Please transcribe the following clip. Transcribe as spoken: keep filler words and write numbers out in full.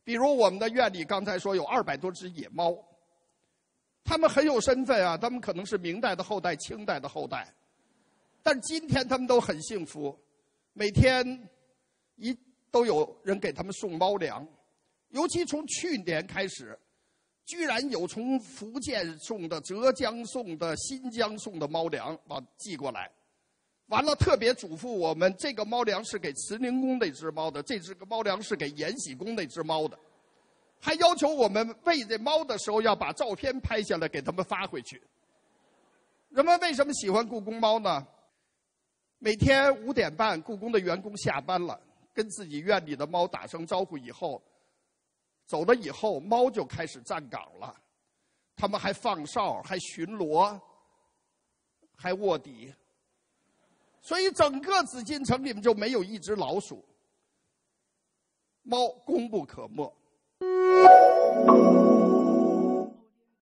比如我们的院里刚才说有二百多只野猫，他们很有身份啊，他们可能是明代的后代、清代的后代，但今天他们都很幸福，每天一都有人给他们送猫粮，尤其从去年开始，居然有从福建送的、浙江送的、新疆送的猫粮往寄过来。完了，特别嘱咐我们，这个猫粮是给慈宁宫那只猫的，这只个猫粮是给延禧宫那只猫的，还要求我们喂这猫的时候要把照片拍下来给他们发回去。人们为什么喜欢故宫猫呢？每天五点半，故宫的员工下班了，跟自己院里的猫打声招呼以后，走了以后，猫就开始站岗了，他们还放哨，还巡逻，还卧底。所以整个紫禁城里面就没有一只老鼠，猫功不可没。